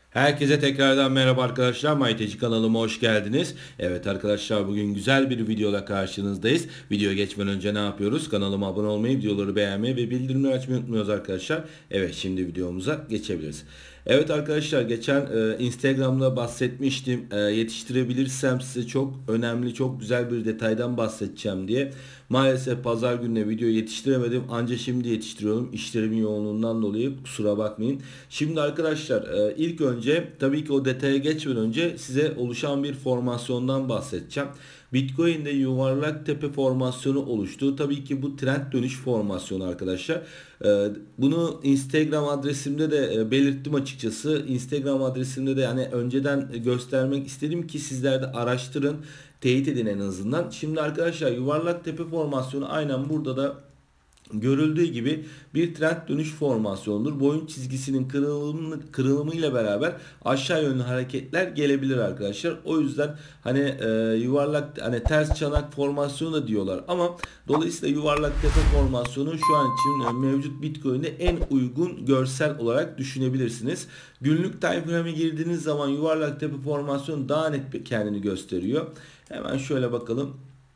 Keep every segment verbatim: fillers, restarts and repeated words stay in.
Herkese tekrardan merhaba arkadaşlar. MyTeci kanalıma hoş geldiniz. Evet arkadaşlar, bugün güzel bir videoda karşınızdayız. Videoya geçmeden önce ne yapıyoruz? Kanalıma abone olmayı, videoları beğenmeyi ve bildirimleri açmayı unutmuyoruz arkadaşlar. Evet, şimdi videomuza geçebiliriz. Evet arkadaşlar, geçen e, Instagram'da bahsetmiştim. E, yetiştirebilirsem size çok önemli, çok güzel bir detaydan bahsedeceğim diye. Maalesef pazar gününe video yetiştiremedim. Ancak şimdi yetiştiriyorum. İşlerimin yoğunluğundan dolayı kusura bakmayın. Şimdi arkadaşlar, e, ilk önce tabii ki o detaya geçmeden önce size oluşan bir formasyondan bahsedeceğim. Bitcoin'de yuvarlak tepe formasyonu oluştu. Tabii ki bu trend dönüş formasyonu arkadaşlar. Ee, Bunu Instagram adresimde de e, belirttim açıkçası. Instagram adresimde de yani önceden göstermek istedim ki sizler de araştırın, teyit edin en azından. Şimdi arkadaşlar, yuvarlak tepe formasyonu aynen burada da görüldüğü gibi bir trend dönüş formasyonudur. Boyun çizgisinin kırılımı, kırılımıyla beraber aşağı yönlü hareketler gelebilir arkadaşlar. O yüzden hani e, yuvarlak hani ters çanak formasyonu da diyorlar ama dolayısıyla yuvarlak tepe formasyonu şu an için e, mevcut Bitcoin'de en uygun görsel olarak düşünebilirsiniz. Günlük time frame'e girdiğiniz zaman yuvarlak tepe formasyonu daha net kendini gösteriyor. Hemen şöyle bakalım.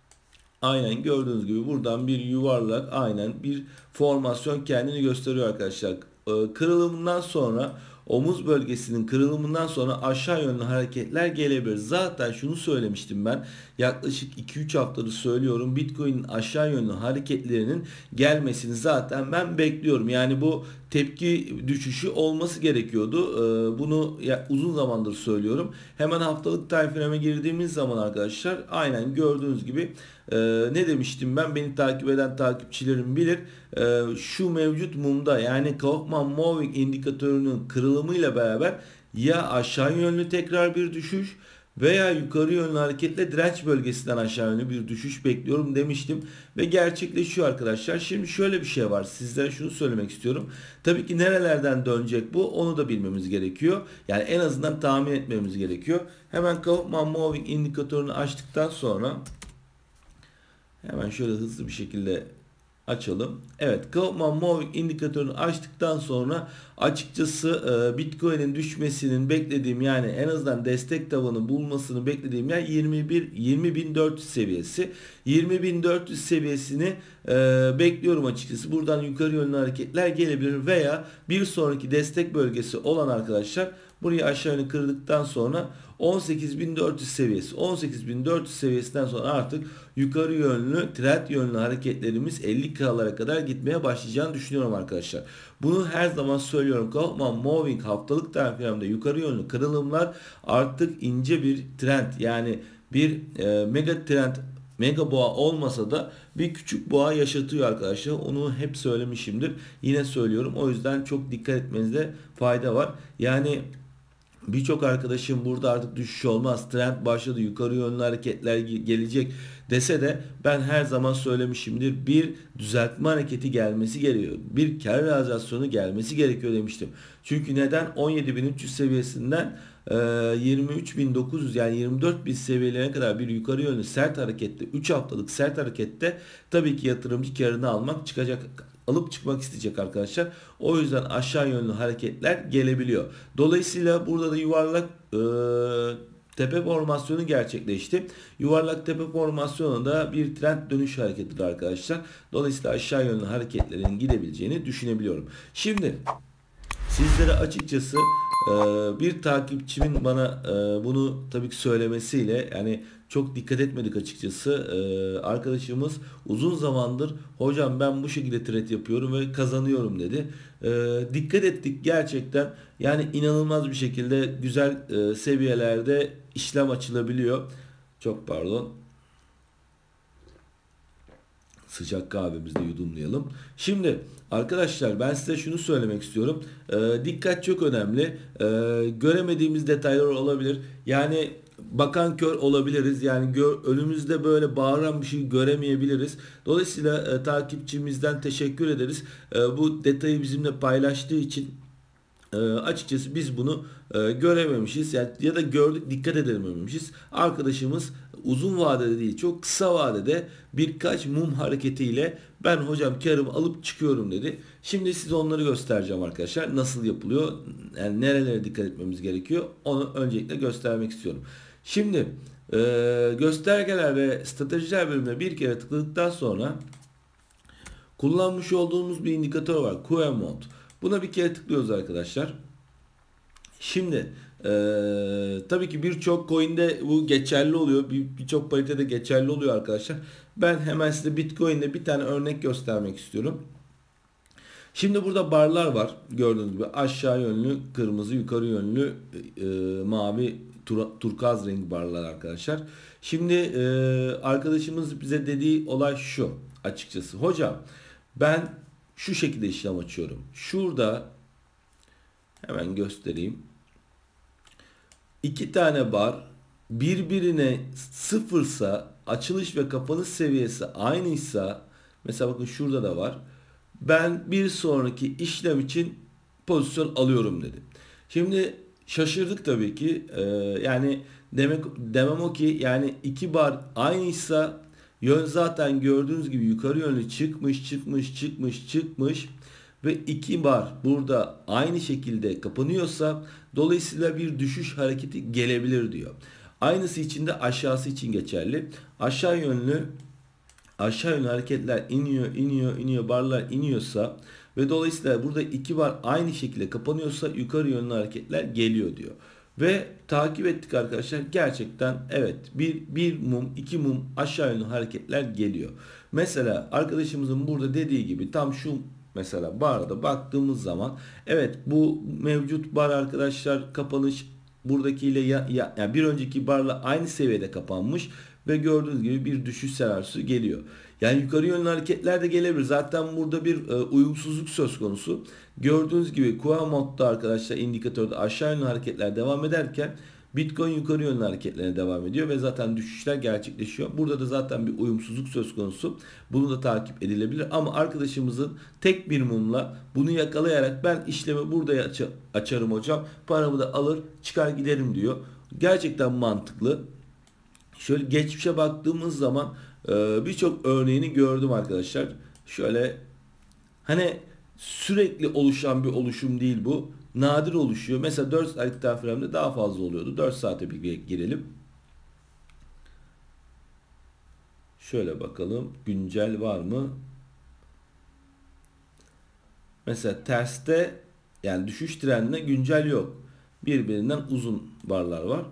Aynen gördüğünüz gibi buradan bir yuvarlak, aynen bir formasyon kendini gösteriyor arkadaşlar. Ee, Kırılımından sonra, omuz bölgesinin kırılımından sonra aşağı yönlü hareketler gelebilir. Zaten şunu söylemiştim ben. Yaklaşık iki üç haftadır söylüyorum. Bitcoin'in aşağı yönlü hareketlerinin gelmesini zaten ben bekliyorum. Yani bu tepki düşüşü olması gerekiyordu. Ee, Bunu ya, uzun zamandır söylüyorum. Hemen haftalık time frame'e girdiğimiz zaman arkadaşlar, aynen gördüğünüz gibi e, ne demiştim ben, beni takip eden takipçilerim bilir. E, şu mevcut mumda, yani Kaufman Moving indikatörünün kırılımıyla beraber ya aşağı yönlü tekrar bir düşüş veya yukarı yönlü hareketle direnç bölgesinden aşağı yönlü bir düşüş bekliyorum demiştim ve gerçekleşiyor arkadaşlar. Şimdi şöyle bir şey var, sizlere şunu söylemek istiyorum. Tabii ki nerelerden dönecek bu, onu da bilmemiz gerekiyor. Yani en azından tahmin etmemiz gerekiyor. Hemen Kaufman Moving indikatörünü açtıktan sonra hemen şöyle hızlı bir şekilde açalım. Evet, Kaufman Moving indikatörünü açtıktan sonra açıkçası e, Bitcoin'in düşmesinin beklediğim, yani en azından destek tavanı bulmasını beklediğim yer yirmi bir yirmi bin dört yüz seviyesi. yirmi bin dört yüz seviyesini e, bekliyorum açıkçası. Buradan yukarı yönlü hareketler gelebilir veya bir sonraki destek bölgesi olan arkadaşlar burayı aşağı yönlü kırdıktan sonra on sekiz bin dört yüz seviyesi. on sekiz bin dört yüz seviyesinden sonra artık yukarı yönlü, trend yönlü hareketlerimiz elli kalara kadar gitmeye başlayacağını düşünüyorum arkadaşlar. Bunu her zaman söylüyorum. Kaufman Moving haftalık time yukarı yönlü kırılımlar artık ince bir trend, yani bir e, mega trend, mega boğa olmasa da bir küçük boğa yaşatıyor arkadaşlar. Onu hep söylemişimdir. Yine söylüyorum. O yüzden çok dikkat etmenizde fayda var. Yani birçok arkadaşım burada artık düşüş olmaz, trend başladı, yukarı yönlü hareketler gelecek dese de ben her zaman söylemişimdir. Bir düzeltme hareketi gelmesi gerekiyor. Bir kar realizasyonu gelmesi gerekiyor demiştim. Çünkü neden? on yedi bin üç yüz seviyesinden e, yirmi üç bin dokuz yüz, yani yirmi dört bin seviyelerine kadar bir yukarı yönlü sert harekette, üç haftalık sert harekette tabii ki yatırımcı karını almak çıkacak, alıp çıkmak isteyecek arkadaşlar. O yüzden aşağı yönlü hareketler gelebiliyor. Dolayısıyla burada da yuvarlak e, tepe formasyonu gerçekleşti. Yuvarlak tepe formasyonu da bir trend dönüş hareketidir arkadaşlar. Dolayısıyla aşağı yönlü hareketlerin gidebileceğini düşünebiliyorum. Şimdi sizlere açıkçası e, bir takipçimin bana e, bunu tabii ki söylemesiyle, yani çok dikkat etmedik açıkçası. E, arkadaşımız uzun zamandır hocam ben bu şekilde trade yapıyorum ve kazanıyorum dedi. E, dikkat ettik gerçekten, yani inanılmaz bir şekilde güzel e, seviyelerde işlem açılabiliyor. Çok pardon. Sıcak kahvemizi de yudumlayalım. Şimdi arkadaşlar, ben size şunu söylemek istiyorum. Ee, dikkat çok önemli. Ee, göremediğimiz detaylar olabilir. Yani bakan kör olabiliriz. Yani gör, önümüzde böyle bağıran bir şey göremeyebiliriz. Dolayısıyla e, takipçimizden teşekkür ederiz. E, bu detayı bizimle paylaştığı için. e, açıkçası biz bunu e, görememişiz yani, ya da gördük dikkat edememişiz. Arkadaşımız uzun vadede değil, çok kısa vadede birkaç mum hareketiyle ben hocam karımı alıp çıkıyorum dedi. Şimdi size onları göstereceğim arkadaşlar. Nasıl yapılıyor? Yani nerelere dikkat etmemiz gerekiyor? Onu öncelikle göstermek istiyorum. Şimdi e, göstergeler ve stratejiler bölümüne bir kere tıkladıktan sonra kullanmış olduğumuz bir indikatör var. Q M Mode. Buna bir kere tıklıyoruz arkadaşlar. Şimdi e, tabii ki birçok coin'de bu geçerli oluyor. Birçok bir paritede geçerli oluyor arkadaşlar. Ben hemen size Bitcoin'de bir tane örnek göstermek istiyorum. Şimdi burada barlar var. Gördüğünüz gibi aşağı yönlü kırmızı, yukarı yönlü e, mavi tur, turkuaz renk barlar arkadaşlar. Şimdi e, arkadaşımız bize dediği olay şu açıkçası. Hocam ben şu şekilde işlem açıyorum. Şurada hemen göstereyim. İki tane bar birbirine sıfırsa, açılış ve kapanış seviyesi aynıysa, mesela bakın şurada da var. Ben bir sonraki işlem için pozisyon alıyorum dedi. Şimdi şaşırdık tabii ki. Ee, yani demek demem o ki yani iki bar aynıysa yön zaten gördüğünüz gibi yukarı yönlü çıkmış, çıkmış, çıkmış, çıkmış ve iki bar burada aynı şekilde kapanıyorsa dolayısıyla bir düşüş hareketi gelebilir diyor. Aynısı için de aşağısı için geçerli. Aşağı yönlü aşağı yönlü hareketler iniyor, iniyor, iniyor, barlar iniyorsa ve dolayısıyla burada iki bar aynı şekilde kapanıyorsa yukarı yönlü hareketler geliyor diyor. Ve takip ettik arkadaşlar. Gerçekten evet bir, bir mum, iki mum aşağı yönlü hareketler geliyor. Mesela arkadaşımızın burada dediği gibi tam şu mesela barda baktığımız zaman evet bu mevcut bar arkadaşlar kapanış buradakiyle ya, ya, yani bir önceki barla aynı seviyede kapanmış ve gördüğünüz gibi bir düşüş senaryosu geliyor. Yani yukarı yönlü hareketler de gelebilir. Zaten burada bir e, uyumsuzluk söz konusu. Gördüğünüz gibi Q M modda arkadaşlar indikatörde aşağı yönlü hareketler devam ederken Bitcoin yukarı yönlü hareketlerine devam ediyor ve zaten düşüşler gerçekleşiyor. Burada da zaten bir uyumsuzluk söz konusu. Bunu da takip edilebilir ama arkadaşımızın tek bir mumla bunu yakalayarak ben işlemi burada aç açarım hocam. Paramı da alır çıkar giderim diyor. Gerçekten mantıklı. Şöyle geçmişe baktığımız zaman e, birçok örneğini gördüm arkadaşlar. Şöyle hani sürekli oluşan bir oluşum değil bu. Nadir oluşuyor. Mesela dört saatlik time frame'de daha fazla oluyordu. dört saate bir girelim. Şöyle bakalım. Güncel var mı? Mesela terste yani düşüş trendine güncel yok. Birbirinden uzun barlar var.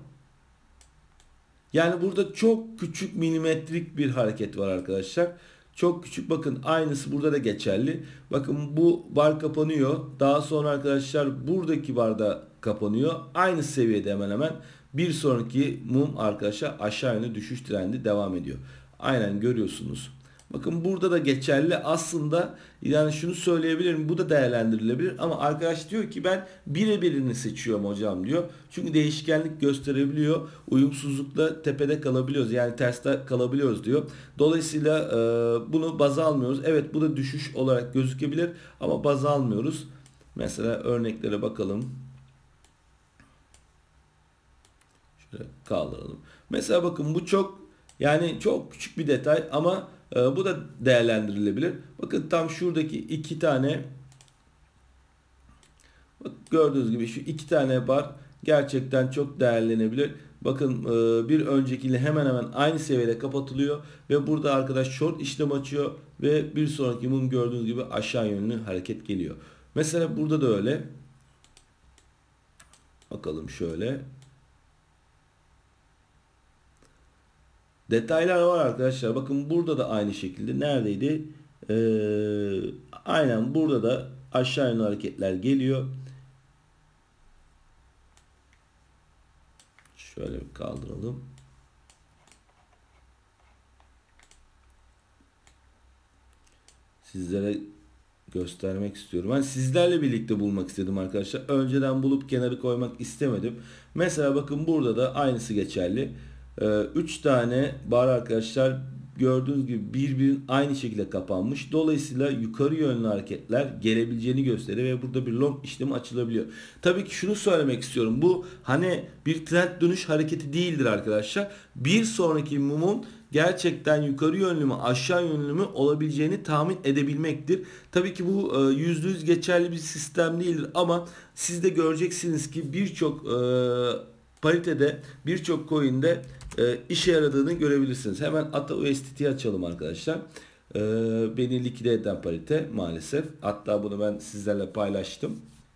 Yani burada çok küçük milimetrik bir hareket var arkadaşlar. Çok küçük bakın aynısı burada da geçerli. Bakın bu bar kapanıyor. Daha sonra arkadaşlar buradaki bar da kapanıyor. Aynı seviyede hemen hemen bir sonraki mum arkadaşlar aşağı yönlü düşüş trendi devam ediyor. Aynen görüyorsunuz. Bakın burada da geçerli aslında yani şunu söyleyebilirim bu da değerlendirilebilir ama arkadaş diyor ki ben birebirini seçiyorum hocam diyor. Çünkü değişkenlik gösterebiliyor. Uyumsuzlukla tepede kalabiliyoruz yani terste kalabiliyoruz diyor. Dolayısıyla e, bunu baza almıyoruz. Evet bu da düşüş olarak gözükebilir ama baza almıyoruz. Mesela örneklere bakalım. Şöyle kaldıralım. Mesela bakın bu çok yani çok küçük bir detay ama e, bu da değerlendirilebilir. Bakın tam şuradaki iki tane bak, gördüğünüz gibi şu iki tane bar gerçekten çok değerlenebilir. Bakın e, bir öncekiyle hemen hemen aynı seviyede kapatılıyor ve burada arkadaş short işlem açıyor ve bir sonraki mum gördüğünüz gibi aşağı yönlü hareket geliyor. Mesela burada da öyle. Bakalım şöyle. Detaylar var arkadaşlar. Bakın burada da aynı şekilde. Neredeydi? Ee, aynen burada da aşağı yönlü hareketler geliyor. Şöyle bir kaldıralım. Sizlere göstermek istiyorum. Ben sizlerle birlikte bulmak istedim arkadaşlar. Önceden bulup kenara koymak istemedim. Mesela bakın burada da aynısı geçerli. üç tane bar arkadaşlar gördüğünüz gibi birbirinin aynı şekilde kapanmış. Dolayısıyla yukarı yönlü hareketler gelebileceğini gösteriyor ve burada bir long işlemi açılabiliyor. Tabii ki şunu söylemek istiyorum. Bu hani bir trend dönüş hareketi değildir arkadaşlar. Bir sonraki mumun gerçekten yukarı yönlü mü aşağı yönlü mü olabileceğini tahmin edebilmektir. Tabii ki bu yüzde yüz geçerli bir sistem değildir ama siz de göreceksiniz ki birçok e, paritede, birçok coin'de e, işe yaradığını görebilirsiniz. Hemen ATA U S D T'yi açalım arkadaşlar. E, beni likide eden parite maalesef. Hatta bunu ben sizlerle paylaştım.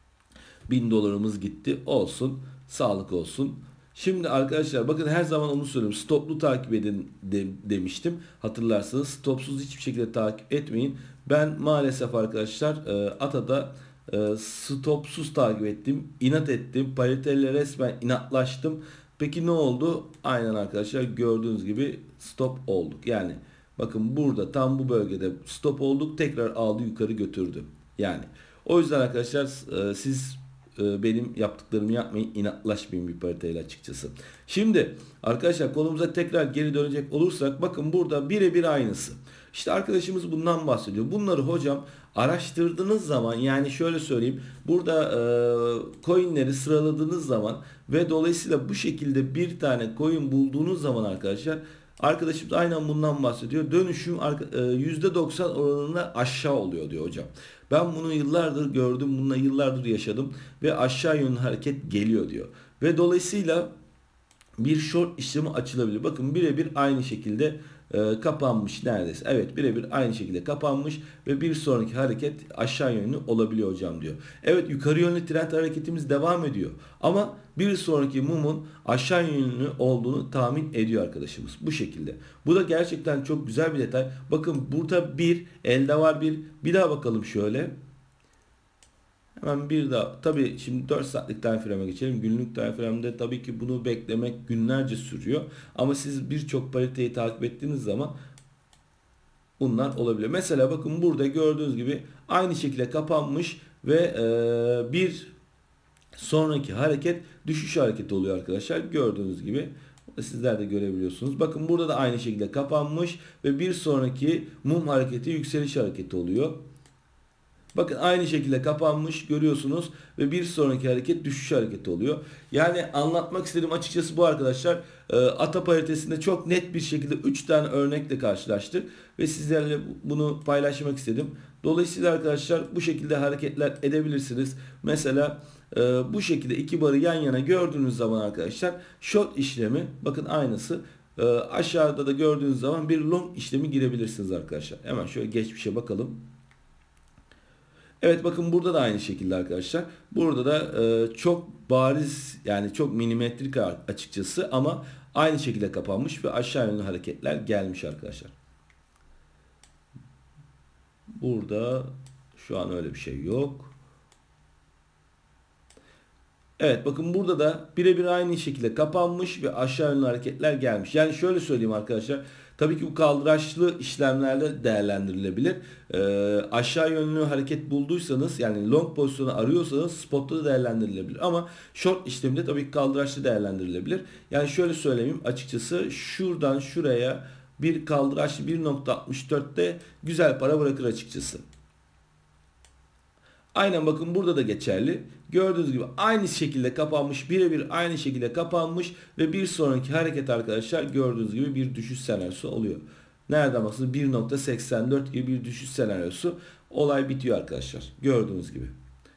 bin dolarımız gitti. Olsun. Sağlık olsun. Şimdi arkadaşlar bakın her zaman onu söylüyorum. Stoplu takip edin de, demiştim. Hatırlarsanız stopsuz hiçbir şekilde takip etmeyin. Ben maalesef arkadaşlar e, ATA'da e, stopsuz takip ettim. İnat ettim. Pariteyle resmen inatlaştım. Peki ne oldu? Aynen arkadaşlar gördüğünüz gibi stop olduk. Yani bakın burada tam bu bölgede stop olduk. Tekrar aldı yukarı götürdü. Yani o yüzden arkadaşlar e, siz benim yaptıklarımı yapmayın, inatlaşmayın bir pariteyle açıkçası. Şimdi arkadaşlar konumuza tekrar geri dönecek olursak bakın burada birebir aynısı. İşte arkadaşımız bundan bahsediyor. Bunları hocam araştırdığınız zaman yani şöyle söyleyeyim. Burada e, coinleri sıraladığınız zaman ve dolayısıyla bu şekilde bir tane coin bulduğunuz zaman arkadaşlar arkadaşımız aynen bundan bahsediyor. Dönüşüm yüzde doksan oranında aşağı oluyor diyor hocam. Ben bunu yıllardır gördüm, bununla yıllardır yaşadım ve aşağı yönlü hareket geliyor diyor. Ve dolayısıyla bir short işlemi açılabilir. Bakın birebir aynı şekilde e, kapanmış neredeyse. Evet birebir aynı şekilde kapanmış ve bir sonraki hareket aşağı yönlü olabiliyor hocam diyor. Evet yukarı yönlü trend hareketimiz devam ediyor. Ama bir sonraki mumun aşağı yönlü olduğunu tahmin ediyor arkadaşımız. Bu şekilde. Bu da gerçekten çok güzel bir detay. Bakın burada bir elde var bir. Bir daha bakalım şöyle. Hemen bir daha. Tabii şimdi dört saatlik time frame'e geçelim. Günlük time frame'de tabii ki bunu beklemek günlerce sürüyor. Ama siz birçok pariteyi takip ettiğiniz zaman bunlar olabiliyor. Mesela bakın burada gördüğünüz gibi aynı şekilde kapanmış ve e, bir sonraki hareket düşüş hareketi oluyor arkadaşlar. Gördüğünüz gibi sizler de görebiliyorsunuz. Bakın burada da aynı şekilde kapanmış ve bir sonraki mum hareketi yükseliş hareketi oluyor. Bakın aynı şekilde kapanmış görüyorsunuz ve bir sonraki hareket düşüş hareketi oluyor. Yani anlatmak istediğim açıkçası bu arkadaşlar. E, ATA paritesinde çok net bir şekilde üç tane örnekle karşılaştık ve sizlerle bunu paylaşmak istedim. Dolayısıyla arkadaşlar bu şekilde hareketler edebilirsiniz. Mesela e, bu şekilde iki barı yan yana gördüğünüz zaman arkadaşlar short işlemi bakın aynısı. E, aşağıda da gördüğünüz zaman bir long işlemi girebilirsiniz arkadaşlar. Hemen şöyle geçmişe bakalım. Evet bakın burada da aynı şekilde arkadaşlar. Burada da e, çok bariz yani çok milimetrik açıkçası ama aynı şekilde kapanmış ve aşağı yönlü hareketler gelmiş arkadaşlar. Burada şu an öyle bir şey yok. Evet bakın burada da birebir aynı şekilde kapanmış ve aşağı yönlü hareketler gelmiş. Yani şöyle söyleyeyim arkadaşlar. Tabii ki bu kaldıraçlı işlemlerde değerlendirilebilir. Ee, aşağı yönlü hareket bulduysanız yani long pozisyonu arıyorsanız spotta da değerlendirilebilir. Ama short işleminde tabii ki kaldıraçlı değerlendirilebilir. Yani şöyle söyleyeyim açıkçası şuradan şuraya bir kaldıraçlı bir nokta altmış dörtte güzel para bırakır açıkçası. Aynen bakın burada da geçerli. Gördüğünüz gibi aynı şekilde kapanmış. Birebir aynı şekilde kapanmış. Ve bir sonraki hareket arkadaşlar gördüğünüz gibi bir düşüş senaryosu oluyor. Nereden baksanız bir nokta seksen dört gibi bir düşüş senaryosu. Olay bitiyor arkadaşlar. Gördüğünüz gibi.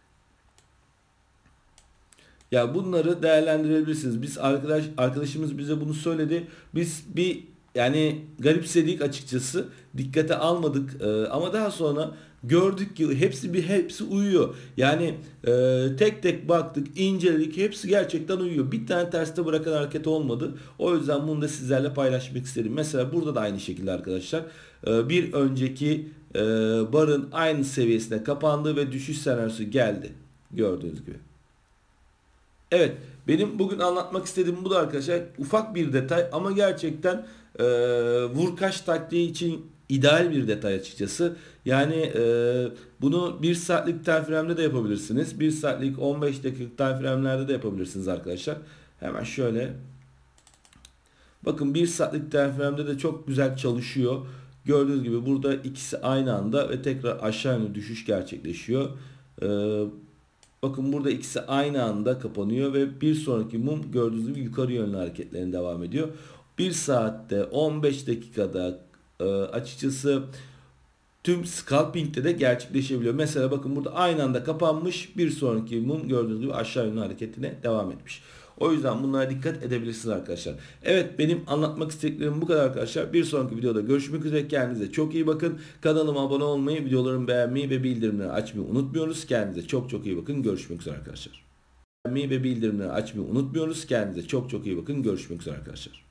Ya bunları değerlendirebilirsiniz. Biz arkadaş arkadaşımız bize bunu söyledi. Biz bir yani garipsedik açıkçası. Dikkate almadık. Ee, ama daha sonra gördük ki hepsi bir hepsi uyuyor. Yani e, tek tek baktık, inceledik. Hepsi gerçekten uyuyor. Bir tane terste bırakan hareket olmadı. O yüzden bunu da sizlerle paylaşmak istedim. Mesela burada da aynı şekilde arkadaşlar. E, bir önceki e, barın aynı seviyesine kapandı ve düşüş senaryosu geldi. Gördüğünüz gibi. Evet, benim bugün anlatmak istediğim bu da arkadaşlar. Ufak bir detay ama gerçekten e, vurkaç taktiği için ideal bir detay açıkçası. Yani e, bunu bir saatlik time frame'de de yapabilirsiniz. bir saatlik on beş dakikalık time frame'lerde de yapabilirsiniz arkadaşlar. Hemen şöyle Bakın bir saatlik time frame'de de çok güzel çalışıyor. Gördüğünüz gibi burada ikisi aynı anda ve tekrar aşağı yönlü düşüş gerçekleşiyor. Ee, bakın burada ikisi aynı anda kapanıyor ve bir sonraki mum gördüğünüz gibi yukarı yönlü hareketlerin devam ediyor. bir saatte on beş dakikada e, açıkçası tüm scalping'de de gerçekleşebiliyor. Mesela bakın burada aynı anda kapanmış, bir sonraki mum gördüğünüz gibi aşağı yönlü hareketine devam etmiş. O yüzden bunlara dikkat edebilirsiniz arkadaşlar. Evet, benim anlatmak istediklerim bu kadar arkadaşlar. Bir sonraki videoda görüşmek üzere. Kendinize çok iyi bakın. Kanalıma abone olmayı, videolarımı beğenmeyi ve bildirimleri açmayı unutmuyoruz. Kendinize çok çok iyi bakın. Görüşmek üzere arkadaşlar. Beğenmeyi ve bildirimleri açmayı unutmuyoruz. Kendinize çok çok iyi bakın. Görüşmek üzere arkadaşlar.